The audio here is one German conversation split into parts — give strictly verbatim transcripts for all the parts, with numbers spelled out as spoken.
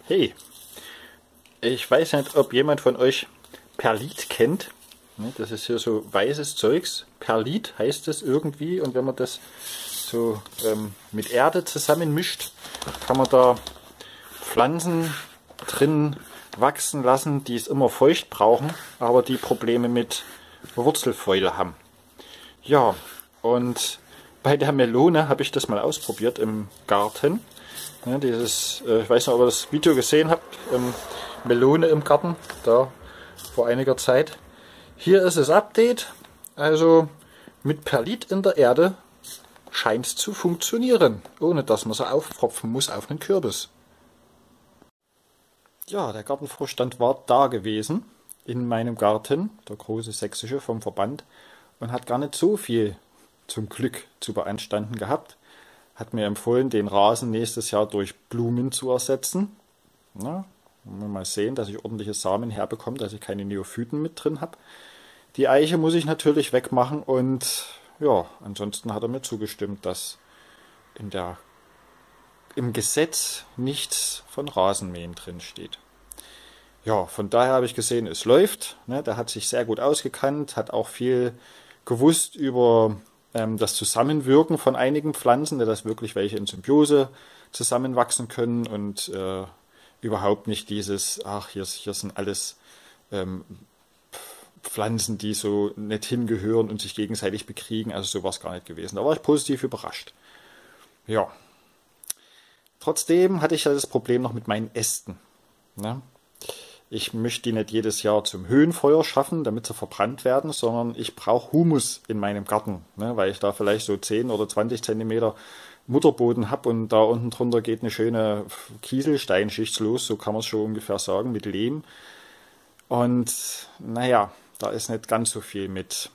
Hey, ich weiß nicht, ob jemand von euch Perlit kennt. Das ist hier so weißes Zeugs. Perlit heißt es irgendwie, und wenn man das so ähm, mit Erde zusammen mischt, kann man da Pflanzen drin wachsen lassen, die es immer feucht brauchen, aber die Probleme mit Wurzelfäule haben. Ja, und bei der Melone habe ich das mal ausprobiert im Garten. Ja, dieses, äh, ich weiß nicht, ob ihr das Video gesehen habt, ähm, Melone im Garten, da vor einiger Zeit. Hier ist das Update, also mit Perlit in der Erde scheint es zu funktionieren, ohne dass man sie aufpropfen muss auf einen Kürbis. Ja, der Gartenvorstand war da gewesen, in meinem Garten, der große sächsische vom Verband, und hat gar nicht so viel zum Glück zu beanstanden gehabt. Hat mir empfohlen, den Rasen nächstes Jahr durch Blumen zu ersetzen. Na, wollen wir mal sehen, dass ich ordentliche Samen herbekomme, dass ich keine Neophyten mit drin habe. Die Eiche muss ich natürlich wegmachen, und ja, ansonsten hat er mir zugestimmt, dass in der, im Gesetz nichts von Rasenmähen drin steht. Ja, von daher habe ich gesehen, es läuft. Ne, der hat sich sehr gut ausgekannt, hat auch viel gewusst über ähm, das Zusammenwirken von einigen Pflanzen, dass wirklich welche in Symbiose zusammenwachsen können und äh, überhaupt nicht dieses, ach, hier, hier sind alles ähm, Pflanzen, die so nicht hingehören und sich gegenseitig bekriegen. Also so war es gar nicht gewesen. Da war ich positiv überrascht. Ja. Trotzdem hatte ich ja das Problem noch mit meinen Ästen. Ne? Ich möchte die nicht jedes Jahr zum Höhenfeuer schaffen, damit sie verbrannt werden, sondern ich brauche Humus in meinem Garten, ne? Weil ich da vielleicht so zehn oder zwanzig Zentimeter Mutterboden habe und da unten drunter geht eine schöne Kieselsteinschicht los, so kann man es schon ungefähr sagen, mit Lehm. Und naja, da ist nicht ganz so viel mit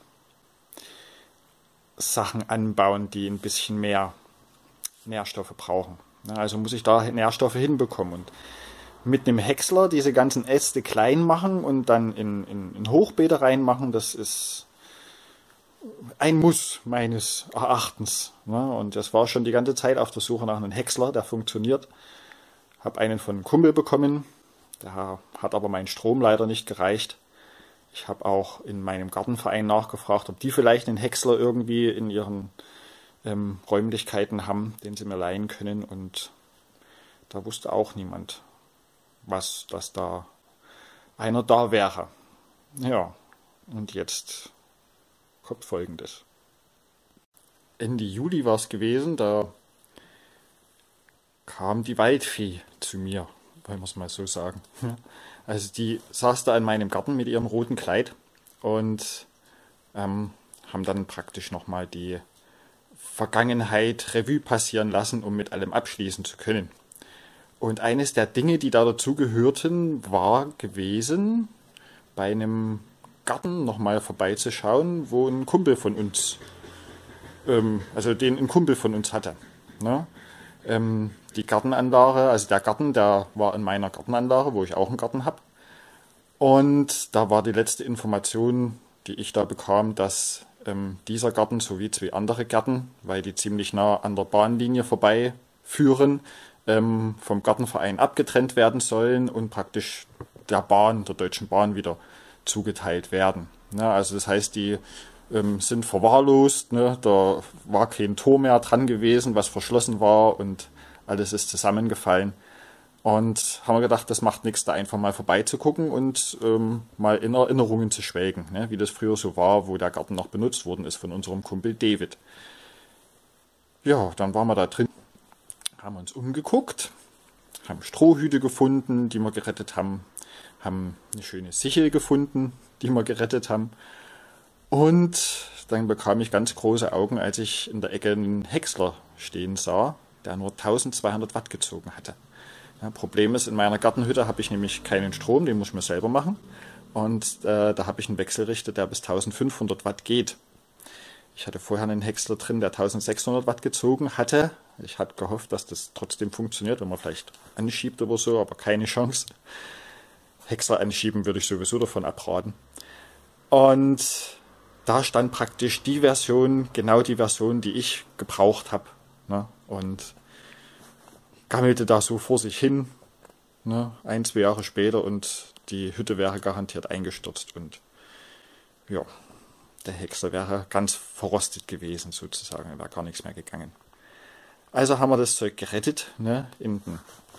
Sachen anbauen, die ein bisschen mehr Nährstoffe brauchen. Also muss ich da Nährstoffe hinbekommen. Und mit einem Häcksler diese ganzen Äste klein machen und dann in, in, in Hochbeete reinmachen, das ist ein Muss meines Erachtens. Und das war schon die ganze Zeit auf der Suche nach einem Häcksler, der funktioniert. Habe einen von einem Kumpel bekommen, der hat aber mein Strom leider nicht gereicht. Ich habe auch in meinem Gartenverein nachgefragt, ob die vielleicht einen Häcksler irgendwie in ihren ähm, Räumlichkeiten haben, den sie mir leihen können, und da wusste auch niemand, was, dass da einer da wäre. Ja, und jetzt kommt Folgendes. Ende Juli war es gewesen, da kam die Waldfee zu mir, wollen wir es mal so sagen. Also die saß da in meinem Garten mit ihrem roten Kleid und ähm, haben dann praktisch nochmal die Vergangenheit Revue passieren lassen, um mit allem abschließen zu können. Und eines der Dinge, die da dazugehörten, war gewesen, bei einem Garten nochmal vorbeizuschauen, wo ein Kumpel von uns, ähm, also den ein Kumpel von uns hatte. Ne? Ähm, die Gartenanlage, also der Garten, der war in meiner Gartenanlage, wo ich auch einen Garten habe. Und da war die letzte Information, die ich da bekam, dass ähm, dieser Garten sowie zwei andere Gärten, weil die ziemlich nah an der Bahnlinie vorbeiführen, ähm, vom Gartenverein abgetrennt werden sollen und praktisch der Bahn, der Deutschen Bahn, wieder zugeteilt werden. Ne, also das heißt, die ähm, sind verwahrlost, ne, da war kein Tor mehr dran gewesen, was verschlossen war, und alles ist zusammengefallen. Und haben wir gedacht, das macht nichts, da einfach mal vorbeizugucken und ähm, mal in Erinnerungen zu schwelgen, ne, wie das früher so war, wo der Garten noch benutzt worden ist von unserem Kumpel David. Ja, dann waren wir da drin, haben uns umgeguckt, haben Strohhüte gefunden, die wir gerettet haben, haben eine schöne Sichel gefunden, die wir gerettet haben. Und dann bekam ich ganz große Augen, als ich in der Ecke einen Häcksler stehen sah, der nur eintausendzweihundert Watt gezogen hatte. Ja, Problem ist, in meiner Gartenhütte habe ich nämlich keinen Strom, den muss ich mir selber machen. Und äh, da habe ich einen Wechselrichter, der bis eintausendfünfhundert Watt geht. Ich hatte vorher einen Häcksler drin, der eintausendsechshundert Watt gezogen hatte. Ich hatte gehofft, dass das trotzdem funktioniert, wenn man vielleicht anschiebt oder so, aber keine Chance. Häcksler anschieben würde ich sowieso davon abraten. Und da stand praktisch die Version, genau die Version, die ich gebraucht habe. Ne? Und gammelte da so vor sich hin, ne, ein, zwei Jahre später und die Hütte wäre garantiert eingestürzt und ja, der Häcksler wäre ganz verrostet gewesen sozusagen, da wäre gar nichts mehr gegangen. Also haben wir das Zeug gerettet, ne, in den,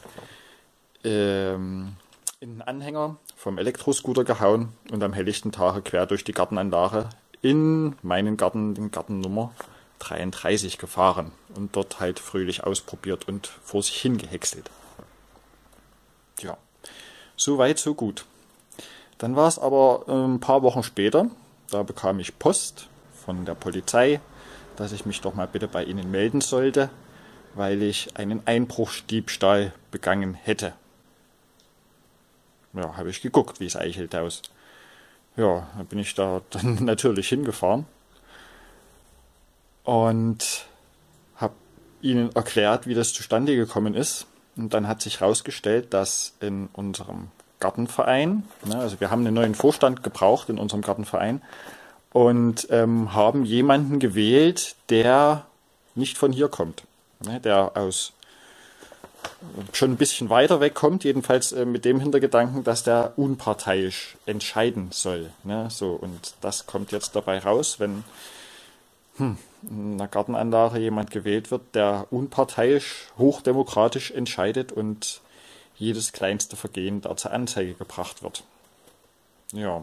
ähm, in den Anhänger vom Elektroscooter gehauen und am helllichten Tage quer durch die Gartenanlage in meinen Garten, den Garten Nummer dreiunddreißig gefahren und dort halt fröhlich ausprobiert und vor sich hingehäckselt. Ja, so weit, so gut. Dann war es aber ein paar Wochen später, da bekam ich Post von der Polizei, dass ich mich doch mal bitte bei ihnen melden sollte, weil ich einen Einbruchsdiebstahl begangen hätte. Ja, habe ich geguckt, wie es eichelt aus. Ja, dann bin ich da dann natürlich hingefahren und habe ihnen erklärt, wie das zustande gekommen ist. Und dann hat sich herausgestellt, dass in unserem Gartenverein, ne, also wir haben einen neuen Vorstand gebraucht in unserem Gartenverein und ähm, haben jemanden gewählt, der nicht von hier kommt, ne, der aus schon ein bisschen weiter weg kommt, jedenfalls äh, mit dem Hintergedanken, dass der unparteiisch entscheiden soll. Ne? So, und das kommt jetzt dabei raus, wenn hm, in einer Gartenanlage jemand gewählt wird, der unparteiisch, hochdemokratisch entscheidet und jedes kleinste Vergehen da zur Anzeige gebracht wird. Ja.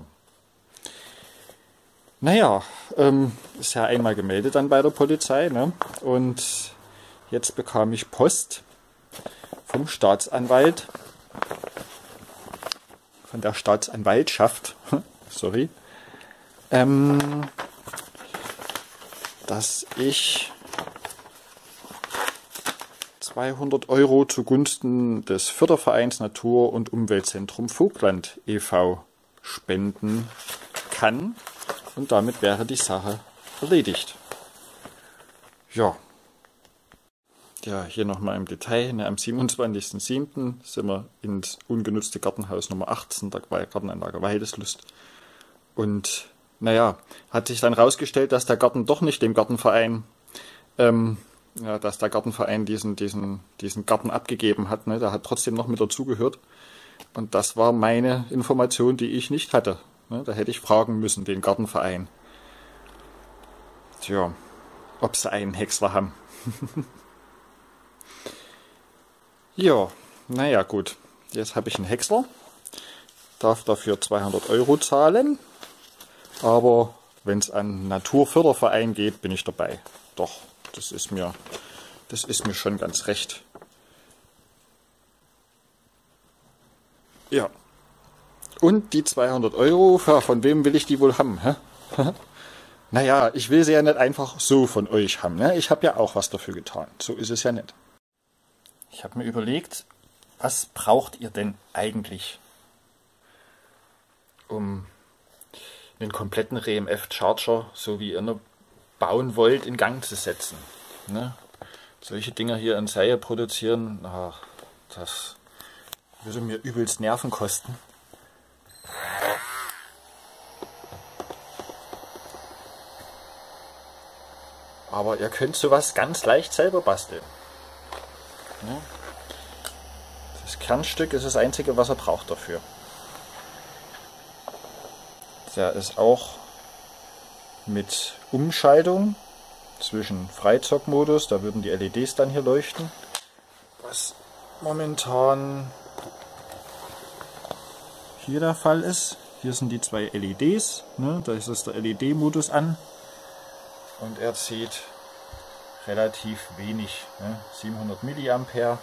Naja, ähm, ist ja einmal gemeldet dann bei der Polizei, ne? Und jetzt bekam ich Post vom Staatsanwalt, von der Staatsanwaltschaft, sorry, ähm, dass ich zweihundert Euro zugunsten des Fördervereins Natur- und Umweltzentrum Vogtland e V spenden kann und damit wäre die Sache erledigt. Ja. Ja, hier nochmal im Detail. Ne, am siebenundzwanzigsten siebten sind wir ins ungenutzte Gartenhaus Nummer achtzehn der Gartenanlage Waldeslust. Und naja, hat sich dann rausgestellt, dass der Garten doch nicht dem Gartenverein, ähm, ja, dass der Gartenverein diesen, diesen, diesen Garten abgegeben hat. Ne, der hat trotzdem noch mit dazugehört. Und das war meine Information, die ich nicht hatte. Ne, da hätte ich fragen müssen, den Gartenverein. Tja, ob sie einen Häcksler haben. Ja, naja gut, jetzt habe ich einen Häcksler, darf dafür zweihundert Euro zahlen, aber wenn es an Naturförderverein geht, bin ich dabei. Doch, das ist mir, das ist mir schon ganz recht. Ja, und die zweihundert Euro, ja, von wem will ich die wohl haben? Hä? Naja, ich will sie ja nicht einfach so von euch haben. Ne? Ich habe ja auch was dafür getan, so ist es ja nicht. Ich habe mir überlegt, was braucht ihr denn eigentlich, um einen kompletten R E M F-Charger, so wie ihr ihn bauen wollt, in Gang zu setzen. Ne? Solche Dinger hier in Serie produzieren, ach, das würde mir übelst Nerven kosten. Aber ihr könnt sowas ganz leicht selber basteln. Ja. Das Kernstück ist das einzige, was er braucht dafür. Der ist auch mit Umschaltung zwischen Freizockmodus, da würden die L E Ds dann hier leuchten, was momentan hier der Fall ist. Hier sind die zwei L E Ds, ne? Da ist das der L E D-Modus an und er zieht relativ wenig, ne? siebenhundert Milliampere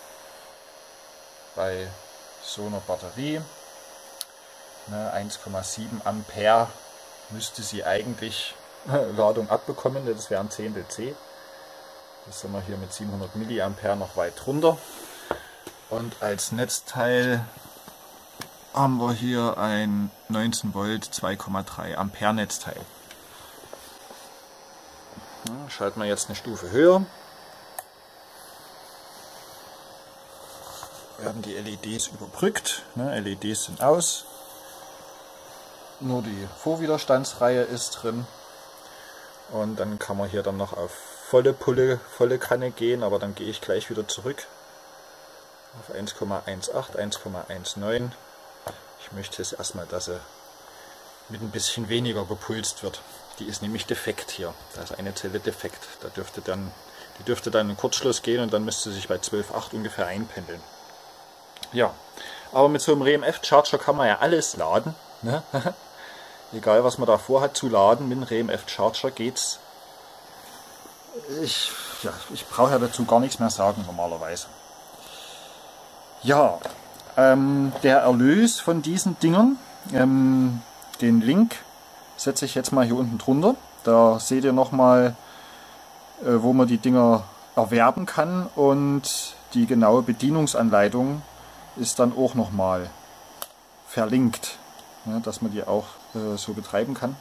bei so einer Batterie, ne? eins Komma sieben Ampere müsste sie eigentlich Ladung abbekommen, das wären ein Zehntel C. Das sind wir hier mit siebenhundert Milliampere noch weit drunter. Und als Netzteil haben wir hier ein neunzehn Volt zwei Komma drei Ampere Netzteil. Ja, schalten wir jetzt eine Stufe höher. Werden die L E Ds überbrückt. Ne, L E Ds sind aus. Nur die Vorwiderstandsreihe ist drin. Und dann kann man hier dann noch auf volle Pulle, volle Kanne gehen, aber dann gehe ich gleich wieder zurück. auf eins Komma achtzehn, eins Komma neunzehn. Ich möchte es erstmal, dass sie mit ein bisschen weniger gepulst wird. Die ist nämlich defekt hier. Da ist eine Zelle defekt. Da dürfte dann, die dürfte dann in Kurzschluss gehen und dann müsste sie sich bei zwölf Komma acht ungefähr einpendeln. Ja, aber mit so einem R E M F Charger kann man ja alles laden. Ne? Egal was man da vorhat zu laden, mit einem R E M F Charger geht's. Ich, ja, ich brauche ja dazu gar nichts mehr sagen normalerweise. Ja, ähm, der Erlös von diesen Dingern, ähm, den Link setze ich jetzt mal hier unten drunter. Da seht ihr nochmal, äh, wo man die Dinger erwerben kann, und die genaue Bedienungsanleitung ist dann auch nochmal verlinkt, ja, dass man die auch äh, so betreiben kann.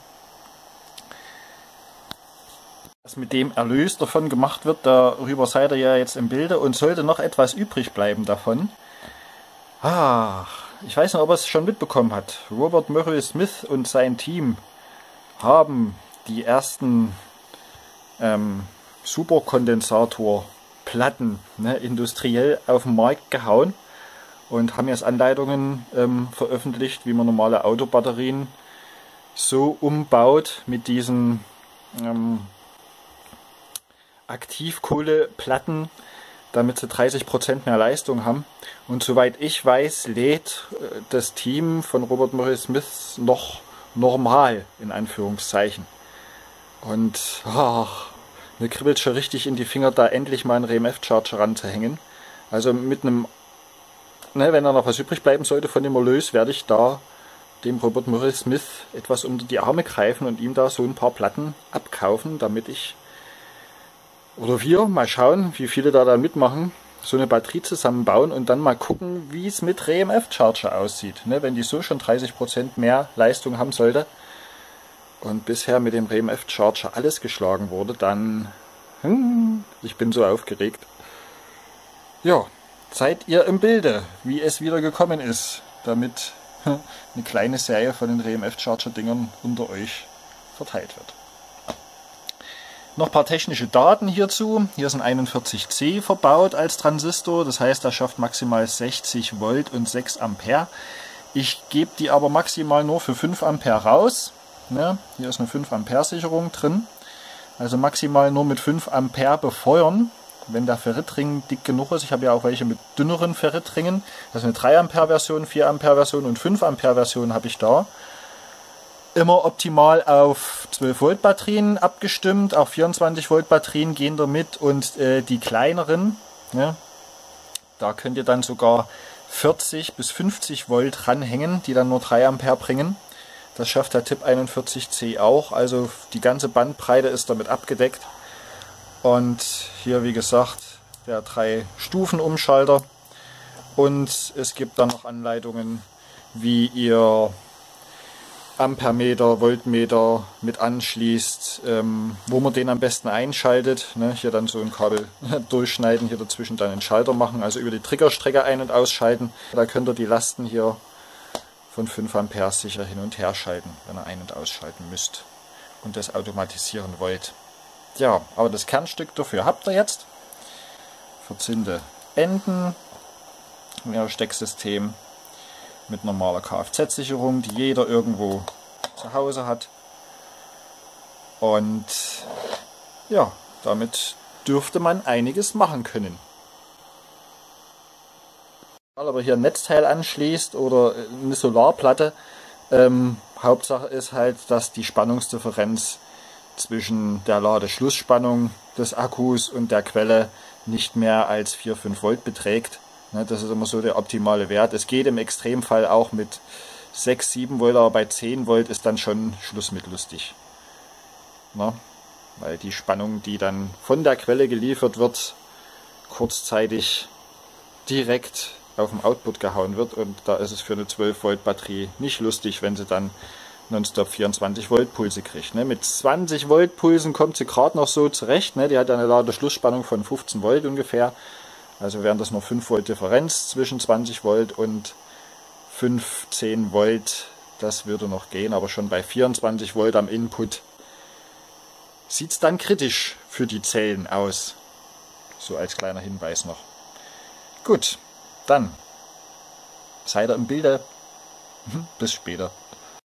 Was mit dem Erlös davon gemacht wird, darüber seid ihr ja jetzt im Bilde, und sollte noch etwas übrig bleiben davon. Ah, ich weiß nicht, ob er es schon mitbekommen hat. Robert Murray Smith und sein Team haben die ersten ähm, Superkondensatorplatten ne, industriell auf den Markt gehauen und haben jetzt Anleitungen ähm, veröffentlicht, wie man normale Autobatterien so umbaut mit diesen ähm, Aktivkohleplatten, damit sie dreißig Prozent mehr Leistung haben. Und soweit ich weiß, lädt äh, das Team von Robert Murray Smith noch normal, in Anführungszeichen. Und ach, mir kribbelt schon richtig in die Finger, da endlich mal einen R E M F Charger ranzuhängen. Also mit einem, ne, wenn da noch was übrig bleiben sollte von dem Erlös, werde ich da dem Robert Murray Smith etwas unter die Arme greifen und ihm da so ein paar Platten abkaufen, damit ich, oder wir, mal schauen, wie viele da dann mitmachen, so eine Batterie zusammenbauen und dann mal gucken, wie es mit R E M F Charger aussieht. Ne, wenn die so schon dreißig Prozent mehr Leistung haben sollte und bisher mit dem R E M F Charger alles geschlagen wurde, dann, hm, ich bin so aufgeregt. Ja, seid ihr im Bilde, wie es wieder gekommen ist, damit eine kleine Serie von den R E M F Charger Dingern unter euch verteilt wird. Noch ein paar technische Daten hierzu. Hier ist ein einundvierzig C verbaut als Transistor, das heißt, er schafft maximal sechzig Volt und sechs Ampere. Ich gebe die aber maximal nur für fünf Ampere raus. Ja, hier ist eine fünf Ampere Sicherung drin. Also maximal nur mit fünf Ampere befeuern, wenn der Ferritring dick genug ist. Ich habe ja auch welche mit dünneren Ferritringen. Das ist eine drei Ampere Version, vier Ampere Version und fünf Ampere Version habe ich da. Immer optimal auf zwölf Volt Batterien abgestimmt, auch vierundzwanzig Volt Batterien gehen damit, und äh, die kleineren, ja, da könnt ihr dann sogar vierzig bis fünfzig Volt ranhängen, die dann nur drei Ampere bringen. Das schafft der Typ einundvierzig C auch, also die ganze Bandbreite ist damit abgedeckt. Und hier, wie gesagt, der drei Stufen Umschalter, und es gibt dann noch Anleitungen, wie ihr Ampermeter, Voltmeter mit anschließt, ähm, wo man den am besten einschaltet. Ne? Hier dann so ein Kabel durchschneiden, hier dazwischen dann einen Schalter machen, also über die Triggerstrecke ein- und ausschalten. Da könnt ihr die Lasten hier von fünf Ampere sicher hin und her schalten, wenn ihr ein- und ausschalten müsst und das automatisieren wollt. Ja, aber das Kernstück dafür habt ihr jetzt. Verzinnte Enden, ja, Stecksystem mit normaler Kfz-Sicherung, die jeder irgendwo zu Hause hat. Und ja, damit dürfte man einiges machen können. Aber hier ein Netzteil anschließt oder eine Solarplatte, ähm, Hauptsache ist halt, dass die Spannungsdifferenz zwischen der Ladeschlussspannung des Akkus und der Quelle nicht mehr als vier bis fünf Volt beträgt. Das ist immer so der optimale Wert. Es geht im Extremfall auch mit sechs, sieben Volt, aber bei zehn Volt ist dann schon Schluss mit lustig. Na, weil die Spannung, die dann von der Quelle geliefert wird, kurzzeitig direkt auf dem Output gehauen wird, und da ist es für eine zwölf Volt Batterie nicht lustig, wenn sie dann nonstop vierundzwanzig Volt Pulse kriegt. Ne? Mit zwanzig Volt Pulsen kommt sie gerade noch so zurecht. Ne? Die hat eine Ladeschlussspannung von fünfzehn Volt ungefähr. Also wären das nur fünf Volt Differenz zwischen zwanzig Volt und fünfzehn Volt. Das würde noch gehen, aber schon bei vierundzwanzig Volt am Input sieht es dann kritisch für die Zellen aus. So als kleiner Hinweis noch. Gut, Dann seid ihr im Bilde. Bis später.